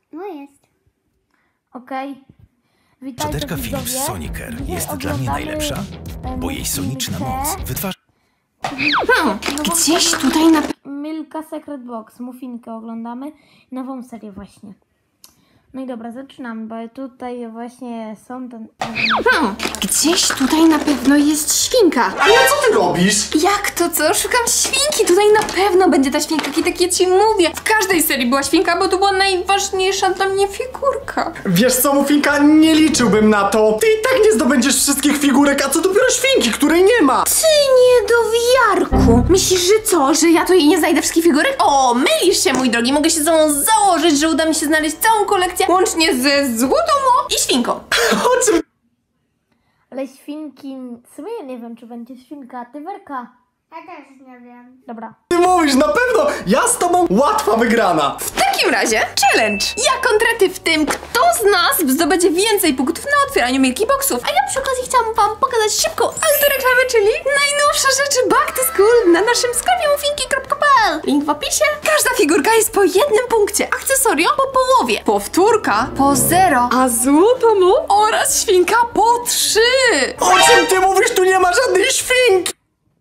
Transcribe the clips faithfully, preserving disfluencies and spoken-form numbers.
No jest. Okej. Okay. Witajcie Czaderka Philips Sonicare jest dla mnie najlepsza, bo jej soniczna moc wytwarza... Hmm, gdzieś tutaj na... Milka Secret Box, muffinkę oglądamy. Nową serię właśnie. No i dobra, zaczynamy, bo tutaj właśnie są ten... Hmm, gdzieś tutaj na pewno jest świnka. Ale co ty robisz? Jak to co? Szukam świnki. Tutaj na pewno będzie ta świnka, i tak ja ci mówię. W każdej serii była świnka, bo to była najważniejsha dla mnie figurka. Wiesz co, Muffinka, nie liczyłbym na to. Ty i tak nie zdobędziesz wszystkich figurek, a co dopiero świnki, której nie ma. Ty niedowiarku. Myślisz, że co? Że ja tu jej nie znajdę wszystkich figurek? O, mylisz się, mój drogi. Mogę się z tobą założyć, że uda mi się znaleźć całą kolekcję, łącznie ze złotą i świnką. O czym? Ale świnki... W sumie ja nie wiem, czy będzie świnka. Ty, Werka? Ja też nie wiem. Dobra. Ty mówisz, na pewno ja z tobą łatwa wygrana. W takim razie challenge. Ja kontra ty w tym, kto z nas zdobędzie więcej punktów na otwieraniu Milky Boxów. A ja przy okazji chciałam wam pokazać szybką autoreklamę, czyli najnowsze rzeczy Back to School na naszym sklepie muffinki kropka p l. Link w opisie. Każda figurka jest po jednym punkcie, akcesoria po połowie, powtórka po zero, a złoto mu oraz świnka po trzy. O czym ty mówisz? Tu nie ma żadnej świnki.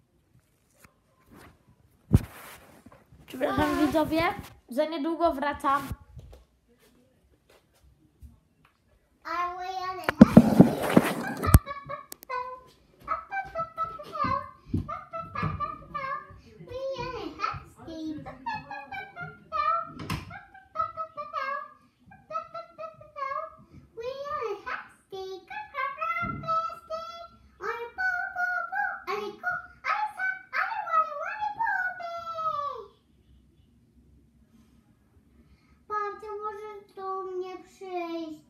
Przepraszam widzowie, za niedługo wracam. A we możesz do mnie przyjść.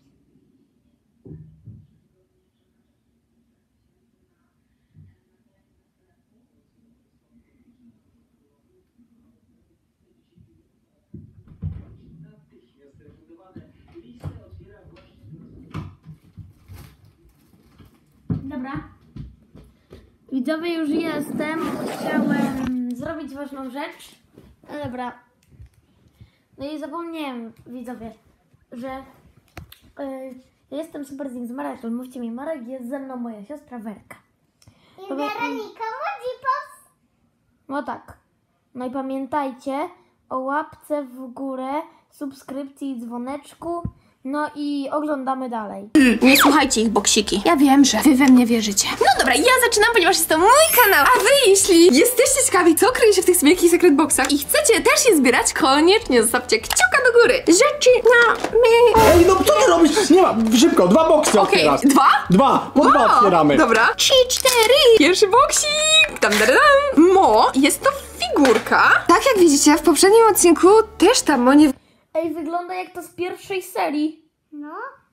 Dobra. Widzowie, już jestem. Chciałem zrobić ważną rzecz. No dobra. No i zapomniałem, widzowie, że yy, ja jestem super z Marek. Mówcie mi, Marek, jest ze mną moja siostra Werka. I Weronika Modzipos. No tak. No i pamiętajcie o łapce w górę, subskrypcji i dzwoneczku. No i oglądamy dalej. Nie słuchajcie ich, boksiki. Ja wiem, że wy we mnie wierzycie. No dobra, ja zaczynam, ponieważ jest to mój kanał. A wy, jeśli jesteście ciekawi, co kryje się w tych Milky Secret Boxach i chcecie też je zbierać, koniecznie zostawcie kciuka do góry. Zaczynamy. Ej, no co ty robisz? Nie ma, szybko, dwa boksy Okej, otwierasz. dwa? Dwa, po Wow. dwa otwieramy. Dobra. Trzy, cztery. Pierwszy boksik. Tam, tam, tam. Mo, jest to figurka. Tak jak widzicie, w poprzednim odcinku też tam Mo nie... Ej, wygląda jak to z pierwszej serii. No.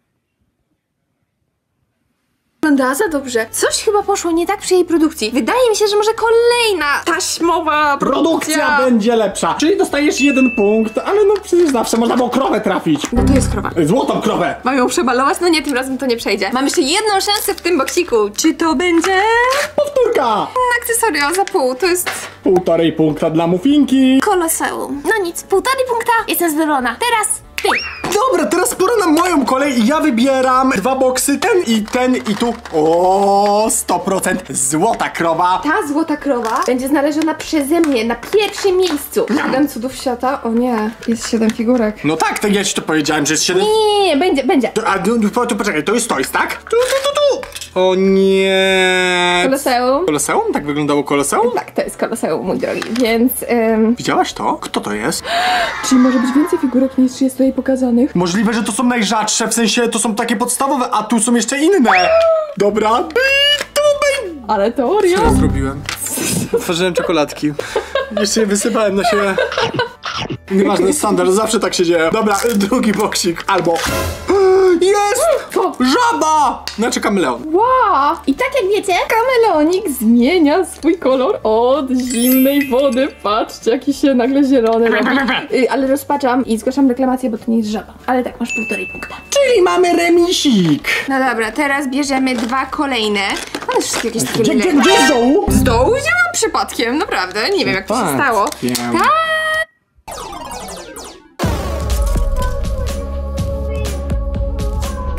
Wygląda za dobrze. Coś chyba poszło nie tak przy jej produkcji. Wydaje mi się, że może kolejna taśmowa produkcja, Produkcja będzie lepsza. Czyli dostajesz jeden punkt, ale no przecież zawsze można było krowę trafić. No to jest krowa. Złotą krowę. Mam ją przebalować? No nie, tym razem to nie przejdzie. Mam jeszcze jedną szansę w tym boksiku. Czy to będzie... Powtórka. Akcesoria za pół, to jest... Półtorej punkta dla Muffinki. Koloseum. No nic, półtorej punkta. Jestem zadowolona. Teraz ty. Dobra, teraz pora na moją kolej i ja wybieram dwa boksy, ten i ten i tu. O, sto procent złota krowa. Ta złota krowa będzie znaleziona przeze mnie na pierwszym miejscu. Siedem cudów świata? O nie, jest siedem figurek. No tak, to ja ci to powiedziałem, że jest siedem... Nie, nie, nie, będzie, będzie. To, a tu, tu, tu poczekaj, to jest to, jest tak? Tu, tu, tu, tu. O nie. Koloseum. Koloseum? Tak wyglądało Koloseum? Tak, to jest koloseum, mój drogi, więc... Ym... Widziałaś to? Kto to jest? Czyli może być więcej figurek niż jest tutaj pokazanych? Możliwe, że to są najrzadsze, w sensie to są takie podstawowe, a tu są jeszcze inne. Dobra. Ale teoria. Co ja zrobiłem? Otworzyłem czekoladki. Jeszcze je wysypałem na siebie. Nieważne, standard, zawsze tak się dzieje. Dobra, drugi boksik. Albo... Jest! Co? Żaba! Znaczy kameleon. Wow! I tak jak wiecie, kameleonik zmienia swój kolor od zimnej wody. Patrzcie, jaki się nagle zielony robi. Y, ale rozpaczam i zgłaszam reklamację, bo to nie jest żaba. Ale tak, masz półtorej punkta. Czyli mamy remisik. No dobra, teraz bierzemy dwa kolejne. One wszystkie jakieś takie Gdzie, gdzie, mile. gdzie z dołu? Z dołu wzięłam przypadkiem, naprawdę. Nie wiem, jak to się stało. Wiem. Tak.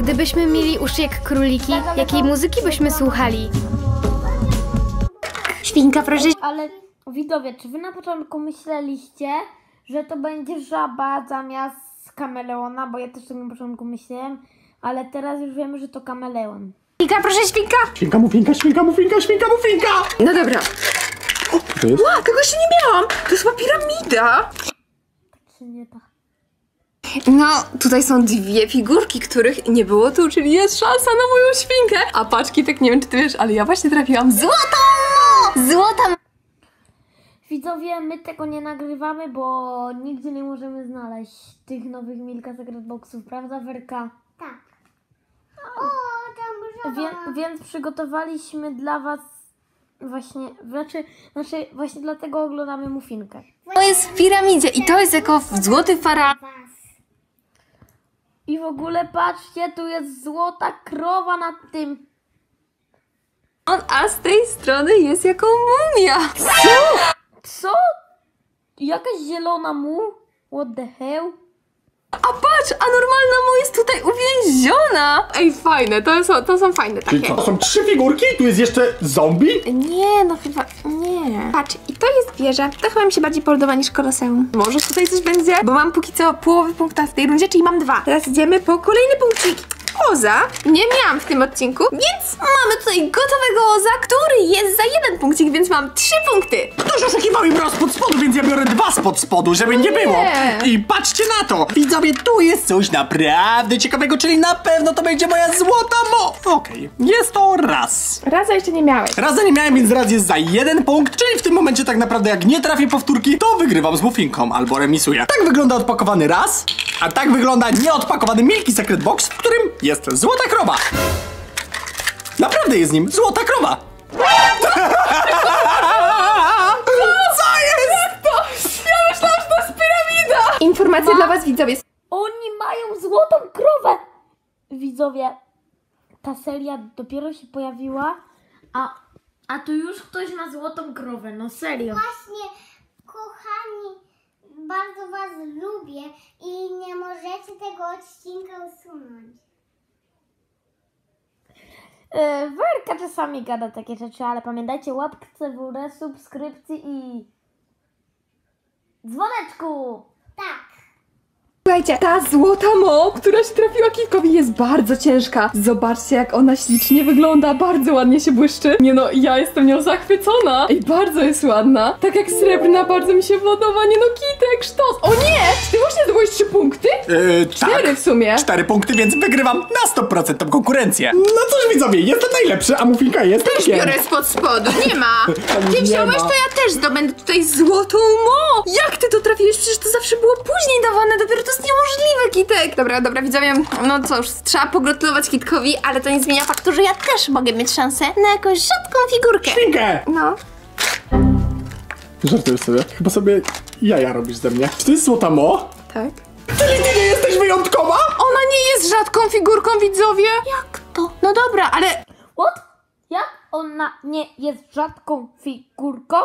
Gdybyśmy mieli uszy jak króliki, jakiej muzyki byśmy słuchali? Świnka, proszę. Ale widzowie, czy wy na początku myśleliście, że to będzie żaba zamiast kameleona? Bo ja też tak na początku myślałem, ale teraz już wiemy, że to kameleon. Świnka, proszę, świnka. Świnka, mufinka, świnka, mufinka, świnka, mufinka! No dobra. Co to jest? Ła, tego jeszcze nie miałam. To jest chyba piramida. Czy nie to? No, tutaj są dwie figurki, których nie było tu, czyli jest szansa na moją świnkę. A paczki, tak nie wiem, czy ty wiesz, ale ja właśnie trafiłam złotą! Złota! Widzowie, my tego nie nagrywamy, bo nigdzie nie możemy znaleźć tych nowych Milka Secret Boxów, prawda, Werka? Tak. O, tam Wie, żaba. więc przygotowaliśmy dla was właśnie, znaczy, znaczy właśnie dlatego oglądamy mufinkę. To jest w piramidzie i to jest jako złoty faraon. I w ogóle patrzcie, tu jest złota krowa nad tym. A z tej strony jest jako mumia. Co? Jakaś zielona mu? What the hell? A patrz, a normalna mu jest tutaj uwięziona. Ej, fajne, to są, to są fajne Czyli takie. co, to są trzy figurki? Tu jest jeszcze zombie? Nie, no chyba nie. Patrz, i to jest wieża. To chyba mi się bardziej podoba niż Koloseum. Może tutaj coś będzie? Bo mam póki co połowę punkta w tej rundzie, czyli mam dwa. Teraz idziemy po kolejny punkcik. Oza nie miałam w tym odcinku, więc mamy tutaj gotowego Oza, który jest za jeden punkcik, więc mam trzy punkty. Ktoś oszukiwał im raz pod spodu, więc ja biorę dwa spod spodu, żeby nie było. I patrzcie na to! Widzowie, tu jest coś naprawdę ciekawego, czyli na pewno to będzie moja złota mo... Okej, jest to raz. Raza jeszcze nie miałeś. Raza nie miałem, więc raz jest za jeden punkt, czyli w tym momencie tak naprawdę jak nie trafię powtórki, to wygrywam z mufinką albo remisuję. Tak wygląda odpakowany raz, a tak wygląda nieodpakowany Milky Secret Box, w którym jest złota krowa. Naprawdę jest nim złota krowa. Co jest to? Ja myślałam, że to jest piramida. Informacja dla was, widzowie. Oni mają złotą krowę! Widzowie, ta seria dopiero się pojawiła, a, a tu już ktoś ma złotą krowę, no serio. Właśnie, kochani, bardzo was lubię i nie możecie tego odcinka usunąć. Yy, Werka czasami gada takie rzeczy, ale pamiętajcie, łapce w górę, subskrypcji i dzwoneczku! Tak. Słuchajcie, ta złota mo, która się trafiła Kitkowi, jest bardzo ciężka. Zobaczcie, jak ona ślicznie wygląda, bardzo ładnie się błyszczy. Nie no, ja jestem nią zachwycona. I bardzo jest ładna. Tak jak srebrna, bardzo mi się podoba. Nie no, Kitek, sztos. O nie! Czy ty właśnie zdobyłeś trzy punkty? Yy, Cztery tak. w sumie. Cztery punkty, więc wygrywam na sto procent tą konkurencję. No cóż widzowie, jestem najlepszy, a mufinka jest Też takiem. biorę spod spodu, nie ma. Tam Ty nie wziąłeś, ma. to ja też zdobędę tutaj złotą mo. Jak ty to trafiłeś? Przecież to zawsze było później dawane, dopiero to jest niemożliwe, Kitek. Dobra, dobra, widzowie, no cóż, trzeba pogratulować Kitkowi, ale to nie zmienia faktu, że ja też mogę mieć szansę na jakąś rzadką figurkę. Świnkę! No. Żartuję sobie. Chyba sobie jaja robisz ze mnie. Czy to jest złota mo? Tak. Czyli ty nie jesteś wyjątkowa? Ona nie jest rzadką figurką, widzowie. Jak to? No dobra, ale... What? Jak ona nie jest rzadką figurką?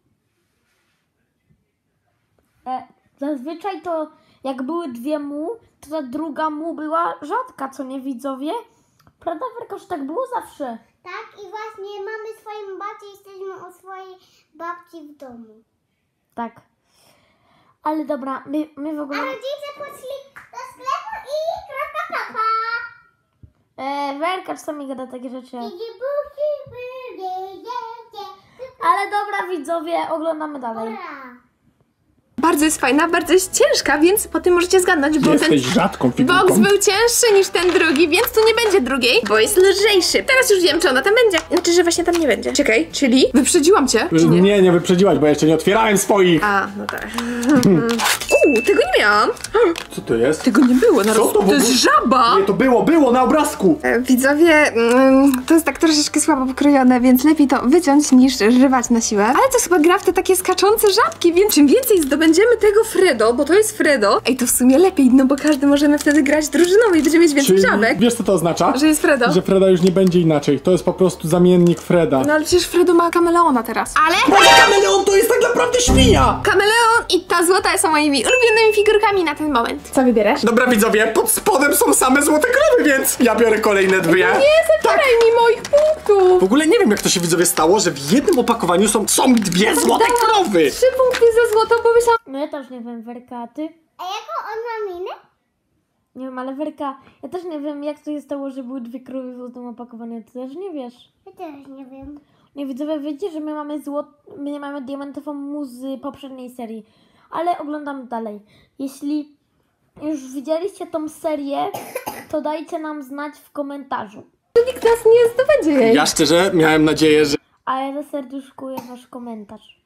E, zazwyczaj to jak były dwie mu, to ta druga mu była rzadka, co nie widzowie? Prawda, Werka, że tak było zawsze? Tak, i właśnie mamy swoją babcię, jesteśmy u swojej babci w domu. Tak. Ale dobra, my, my w ogóle... A rodzice poszli do sklepu i kropka papa. E, Werka czasami gada takie rzeczy. I nie buchi, by, je, je, je. Ale dobra, widzowie, oglądamy dalej. Ura. Bardzo jest fajna, bardzo jest ciężka, więc po tym możecie zgadnąć, bo Jesteś ten rzadką figurką. box był cięższy niż ten drugi, więc tu nie będzie drugiej, bo jest lżejszy. Teraz już wiem, czy ona tam będzie. Znaczy, że właśnie tam nie będzie. Czekaj, czyli wyprzedziłam cię, czy nie? Nie, nie wyprzedziłaś, bo ja jeszcze nie otwierałem swoich. A, no tak. Uuu, tego nie miałam. Co to jest? Tego nie było na Co roz... to w To jest ogóle? żaba! Nie, to było, było na obrazku. E, Widzowie, mm, to jest tak troszeczkę słabo pokrojone, więc lepiej to wyciąć niż żywać na siłę. Ale to chyba gra w te takie skaczące żabki, więc czym więcej zdobędziemy znajdziemy tego Fredo, bo to jest Fredo. Ej, to w sumie lepiej, no bo każdy możemy wtedy grać drużynowo i będziemy mieć więcej Czyli żabek. wiesz co to oznacza? Że jest Fredo. Że Freda już nie będzie inaczej. To jest po prostu zamiennik Freda. No ale przecież Fredo ma kameleona teraz. Ale Kameleon to jest tak naprawdę świnia! kameleon i ta złota są moimi ulubionymi figurkami na ten moment. Co wybierasz? Dobra widzowie, pod spodem są same złote krowy, więc ja biorę kolejne dwie. Nie zabieraj mi moich punktów. W ogóle nie wiem jak to się widzowie stało, że w jednym opakowaniu są, są dwie złote krowy. Trzy punkty za złoto, bo myślałam... No ja też nie wiem, Werka, a ty? A jaką on ma minę? Nie wiem, ale Werka, ja też nie wiem, jak to się stało, że były dwie krowy w złotym opakowaniu. Ty też nie wiesz. Ja też nie wiem. Nie, widzowie, wiecie, że my mamy złot... my nie mamy diamentową muzy poprzedniej serii. Ale oglądamy dalej. Jeśli już widzieliście tą serię, to dajcie nam znać w komentarzu. Nikt nas nie zdobędzie jej. Ja szczerze miałem nadzieję, że A ja zaserduszkuję wasz komentarz.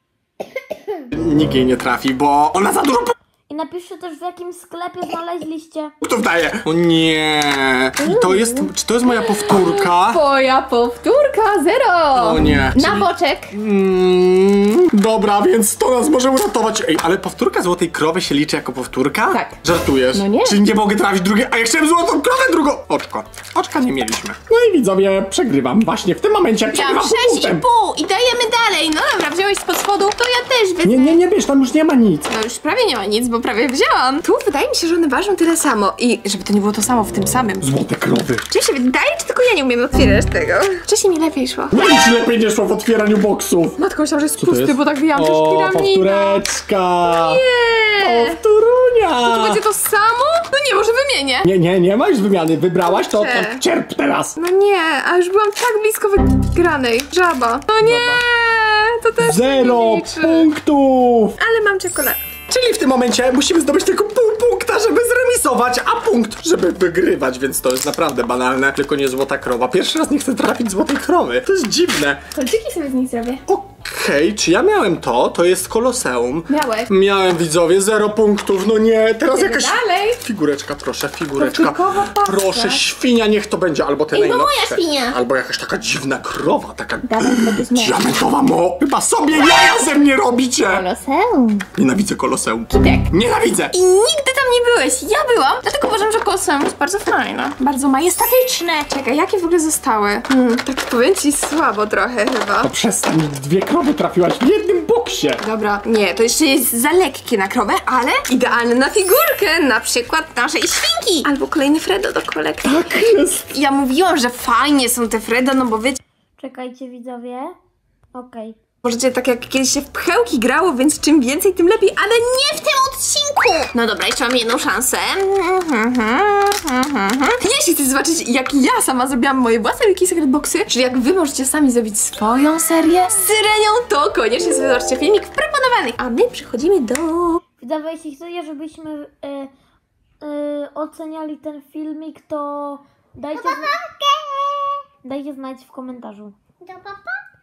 nikt jej nie trafi, bo ona za dużo I napiszcie też, w jakim sklepie znaleźliście. punktów daje. O nie. I to jest, czy to jest moja powtórka? Twoja powtórka, zero. O nie. Na Czyli- boczek. Mm, dobra, więc to nas może uratować. Ej, ale powtórka złotej krowy się liczy jako powtórka? Tak. Żartujesz? No nie. Czyli nie mogę trafić drugie, a ja chciałem złotą krowę, drugą. Oczko. Oczka nie mieliśmy. No i widzowie, przegrywam. Właśnie w tym momencie Miałam przegrywam sześć i punktem. pół i dajemy dalej. No dobra, wziąłeś spod spodu, to ja też wezmę. Nie, nie, nie bierz, tam już nie ma nic. No już prawie nie ma nic, bo prawie wzięłam. Tu wydaje mi się, że one ważą tyle samo. I żeby to nie było to samo w tym samym. Złote krowy. Czy mi się wydaje, czy tylko ja nie umiem otwierać tego? Wcześniej mi lepiej szło. No i ci lepiej nie szło w otwieraniu boksów. Matko, myślałam, że jest Co to pusty, jest? bo tak wyjęłam też O, piramida. powtóreczka. Nie. Powtórunia. To będzie to samo? No nie, może wymienię. Nie, nie, nie ma już wymiany. Wybrałaś to, Kurczę. to cierp teraz. No nie, a już byłam tak blisko wygranej. Żaba. No nie, to też Zero nie liczy. punktów. Ale mam czekoladę. Czyli w tym momencie musimy zdobyć tylko pół punkta, żeby zremisować, a punkt, żeby wygrywać, więc to jest naprawdę banalne. Tylko nie złota krowa. Pierwszy raz nie chcę trafić złotej krowy. To jest dziwne. Kolczyki sobie z nich zrobię. Okej, czy ja miałem to? To jest Koloseum. Miałeś. Miałem, widzowie, zero punktów. No nie, teraz Idziemy jakaś... dalej. Figureczka, proszę, figureczka. Powtórkowa paska. Proszę, świnia niech to będzie, albo te Ej, no najnowsze. moja świnia. Albo jakaś taka dziwna krowa, taka Dawaj, to jest moja. diamentowa mo. Chyba sobie jaja ze mnie robicie. Koloseum. Nienawidzę Koloseum. Kitek. Nienawidzę. I nigdy tam nie byłeś. Ja byłam, dlatego uważam, że Koloseum jest bardzo fajne. Bardzo majestatyczne. Czekaj, jakie w ogóle zostały? Hmm, tak powiem ci słabo trochę chyba. To przestań, dwie krowy trafiłaś w jednym boksie. Dobra, nie, to jeszcze jest za lekkie na krowę, ale idealne na figurkę, na przykład naszej świnki. Albo kolejny Fredo do kolekcji. Tak jest. Ja mówiłam, że fajnie są te Fredo, no bo wiecie, Czekajcie, widzowie. Okej. możecie tak jak kiedyś się w pchełki grało, więc czym więcej, tym lepiej, ale nie w tym odcinku! No dobra, jeszcze mam jedną szansę. Jeśli chcecie zobaczyć, jak ja sama zrobiłam moje własne Wiki Secret Boxy, czyli jak wy możecie sami zrobić swoją serię z Syrenią, to koniecznie sobie zobaczcie filmik w proponowanych. A my przechodzimy do... Widzowie, jeśli chcecie, żebyśmy y, y, oceniali ten filmik, to dajcie, z... dajcie znać w komentarzu. Do papa.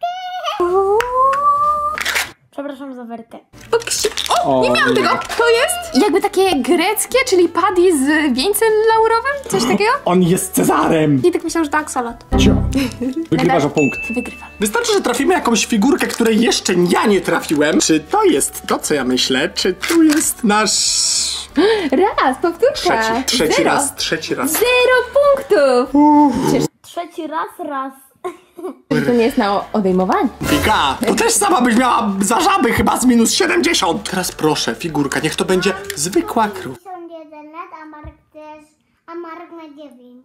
Przepraszam za Werkę. Boxy. O, O, nie miałam nie. tego! To jest jakby takie greckie, czyli paddy z wieńcem laurowym, coś takiego? On jest Cezarem. I tak myślałam, że tak, salat. Cio. Wygrywasz o punkt. Wygrywam. Wystarczy, że trafimy jakąś figurkę, której jeszcze ja nie trafiłem. Czy to jest to, co ja myślę? Czy tu jest nasz... Raz, powtórka. Trzeci, trzeci Zero. raz, trzeci raz. Zero punktów. Trzeci raz, raz. To nie jest na odejmowanie. Wika, to też sama byś miała za żaby chyba z minus siedemdziesiąt. Teraz proszę, figurka, niech to będzie zwykła krów. pięćdziesiąt jeden lat, a Marek też, a Marek ma dziewięć.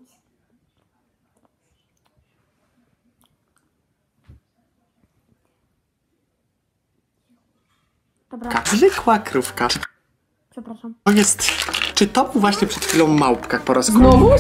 Dobra, Zwykła krówka. Czy przepraszam. to jest... Czy to był właśnie przed chwilą małpka po raz kolejny? Znowu?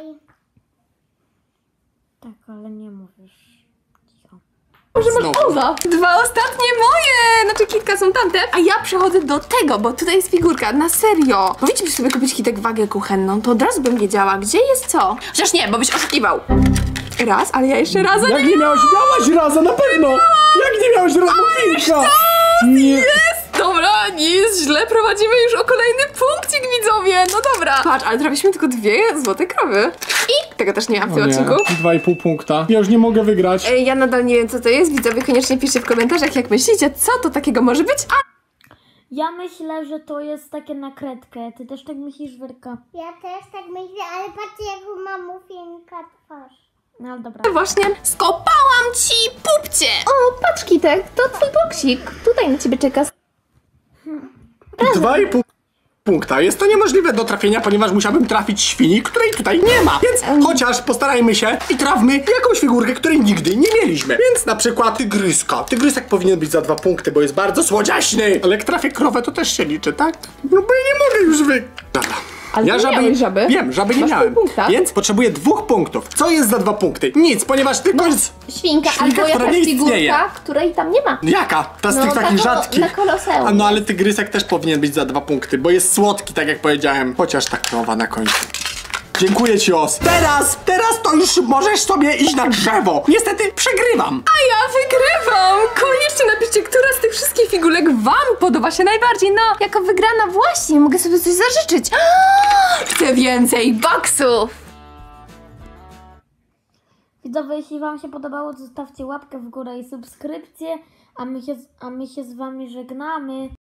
Tak, ale nie mówisz. Cicho. Może masz Znowu. oza. Dwa ostatnie moje! Znaczy kilka są tamte. A ja przechodzę do tego, bo tutaj jest figurka, na serio. Powiedzcie mi sobie kupić kitek wagę kuchenną, to od razu bym wiedziała, gdzie jest co. Chociaż nie, bo byś oszukiwał. Raz, ale ja jeszcze raz. Jak nie miałeś, miałaś raza, na pewno. Jak nie miałeś raza, Winka. Nie. Dobra, nie jest źle, prowadzimy już o kolejny punkcik, widzowie. No dobra. Patrz, ale trafiliśmy tylko dwie złote krowy. I tego też nie mam w tym O nie, odcinku. dwa i pół punkta. Ja już nie mogę wygrać. Ej, ja nadal nie wiem, co to jest. Widzowie, koniecznie piszcie w komentarzach, jak myślicie, co to takiego może być. A Ja myślę, że to jest takie na kredkę. Ty też tak myślisz, Werka? Ja też tak myślę, ale patrzcie jaką ma mufinka twarz. No dobra. Właśnie skopałam ci pupcie! O, patrz Kitek, to twój boksik. Tutaj na ciebie czeka. Dwa i pół punkta. Jest to niemożliwe do trafienia, ponieważ musiałbym trafić świni, której tutaj nie ma. Więc chociaż postarajmy się i trafmy jakąś figurkę, której nigdy nie mieliśmy. Więc na przykład tygryska. Tygrysek powinien być za dwa punkty, bo jest bardzo słodziaśny. Ale jak trafię krowę, to też się liczy, tak? No bo ja nie mogę już wy... Dobra. Ale ja nie miałeś żaby? Wiem, żaby nie Masz miałem. pół punkta? Więc potrzebuję dwóch punktów. Co jest za dwa punkty? Nic, ponieważ tylko jest... Świnka, Świnka, albo która jakaś nie istnieje. figurka, której tam nie ma. Jaka? Ta z No, tych ta takich kolo- rzadkich. na Koloseum. A no ale tygrysek też powinien być za dwa punkty, bo jest słodki, tak jak powiedziałem. Chociaż ta krowa na końcu. Dziękuję ci, Os. Teraz, teraz to już możesz sobie iść na drzewo. Niestety przegrywam. A ja wygrywam! Koniecznie napiszcie, która z tych wszystkich figurek wam podoba się najbardziej. No, jako wygrana właśnie, mogę sobie coś zażyczyć. Chcę więcej baksów! Widzowie, jeśli wam się podobało, to zostawcie łapkę w górę i subskrypcję, a my się, a my się z wami żegnamy.